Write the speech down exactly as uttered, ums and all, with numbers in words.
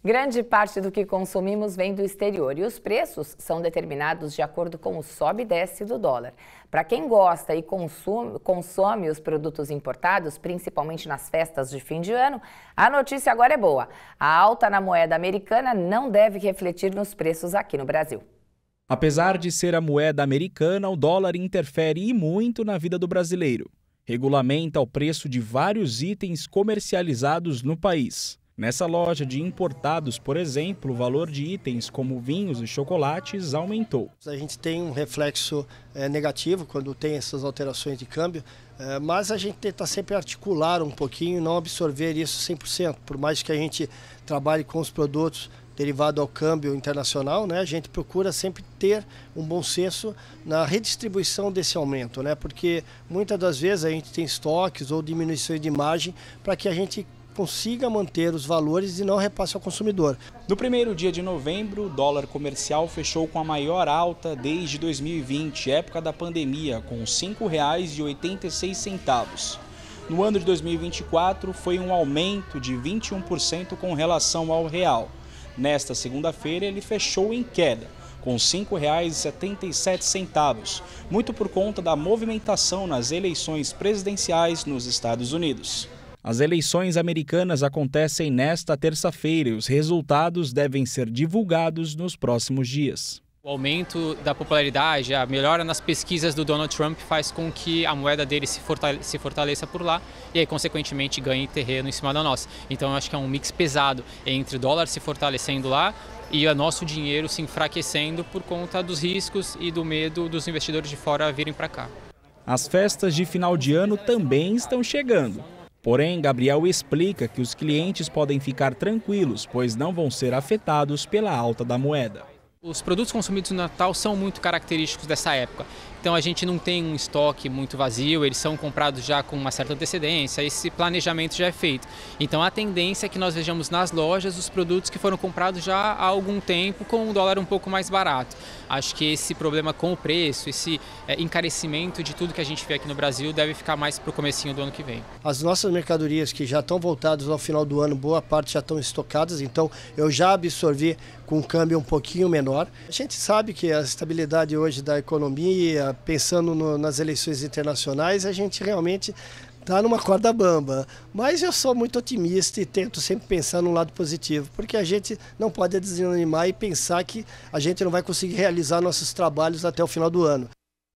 Grande parte do que consumimos vem do exterior e os preços são determinados de acordo com o sobe e desce do dólar. Para quem gosta e consome, consome os produtos importados, principalmente nas festas de fim de ano, a notícia agora é boa. A alta na moeda americana não deve refletir nos preços aqui no Brasil. Apesar de ser a moeda americana, o dólar interfere e muito na vida do brasileiro. Regulamenta o preço de vários itens comercializados no país. Nessa loja de importados, por exemplo, o valor de itens como vinhos e chocolates aumentou. A gente tem um reflexo é, negativo quando tem essas alterações de câmbio, é, mas a gente tenta sempre articular um pouquinho e não absorver isso cem por cento. Por mais que a gente trabalhe com os produtos derivados ao câmbio internacional, né, a gente procura sempre ter um bom senso na redistribuição desse aumento, né, porque muitas das vezes a gente tem estoques ou diminuições de margem para que a gente consiga manter os valores e não repasse ao consumidor. No primeiro dia de novembro, o dólar comercial fechou com a maior alta desde dois mil e vinte, época da pandemia, com cinco reais e oitenta e seis centavos. No ano de dois mil e vinte e quatro, foi um aumento de vinte e um por cento com relação ao real. Nesta segunda-feira, ele fechou em queda, com cinco reais e setenta e sete centavos, muito por conta da movimentação nas eleições presidenciais nos Estados Unidos. As eleições americanas acontecem nesta terça-feira e os resultados devem ser divulgados nos próximos dias. O aumento da popularidade, a melhora nas pesquisas do Donald Trump faz com que a moeda dele se fortaleça, se fortaleça por lá e aí, consequentemente, ganhe terreno em cima da nossa. Então, eu acho que é um mix pesado entre o dólar se fortalecendo lá e o nosso dinheiro se enfraquecendo por conta dos riscos e do medo dos investidores de fora virem para cá. As festas de final de ano também estão chegando. Porém, Gabriel explica que os clientes podem ficar tranquilos, pois não vão ser afetados pela alta da moeda. Os produtos consumidos no Natal são muito característicos dessa época. Então a gente não tem um estoque muito vazio, eles são comprados já com uma certa antecedência, esse planejamento já é feito. Então a tendência é que nós vejamos nas lojas os produtos que foram comprados já há algum tempo com um dólar um pouco mais barato. Acho que esse problema com o preço, esse é, encarecimento de tudo que a gente vê aqui no Brasil deve ficar mais para o comecinho do ano que vem. As nossas mercadorias que já estão voltadas ao final do ano, boa parte já estão estocadas, então eu já absorvi com um câmbio um pouquinho menor. A gente sabe que a estabilidade hoje da economia, pensando no, nas eleições internacionais, a gente realmente está numa corda bamba. Mas eu sou muito otimista e tento sempre pensar no lado positivo, porque a gente não pode desanimar e pensar que a gente não vai conseguir realizar nossos trabalhos até o final do ano.